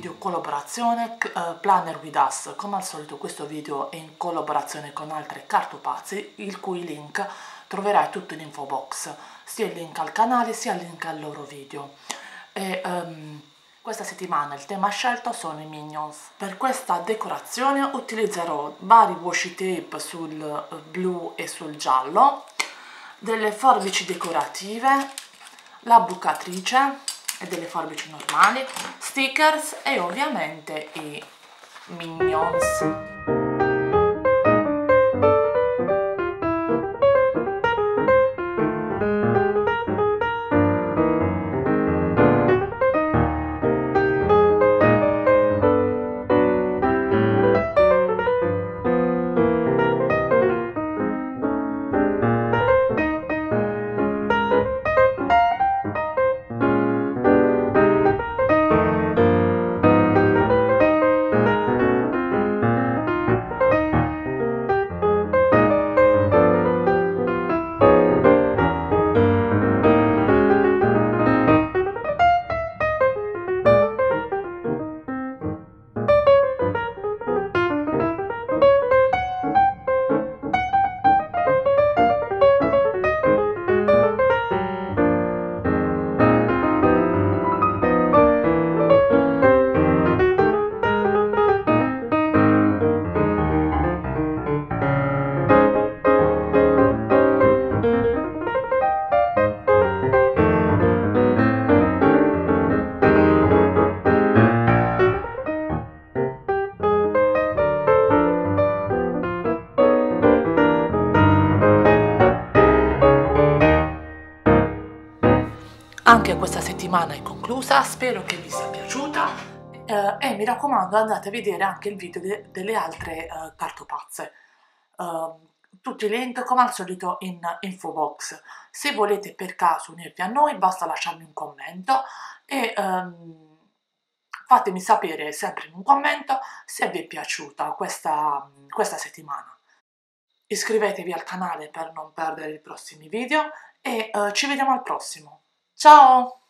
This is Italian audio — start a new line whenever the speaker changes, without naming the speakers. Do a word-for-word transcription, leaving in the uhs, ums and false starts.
video collaborazione uh, Planner with Us. Come al solito questo video è in collaborazione con altre cartopazzi, il cui link troverai tutto in info box, sia il link al canale sia il link al loro video. E, um, questa settimana il tema scelto sono i Minions. Per questa decorazione utilizzerò vari washi tape sul blu e sul giallo, delle forbici decorative, la bucatrice e delle forbici normali, stickers e ovviamente i Minions. Anche questa settimana è conclusa, spero che vi sia piaciuta eh, e mi raccomando andate a vedere anche il video de delle altre eh, cartopazze. Uh, tutti i link come al solito in info box. Se volete per caso unirvi a noi basta lasciarmi un commento e um, fatemi sapere sempre in un commento se vi è piaciuta questa, questa settimana. Iscrivetevi al canale per non perdere i prossimi video e uh, ci vediamo al prossimo. Ciao!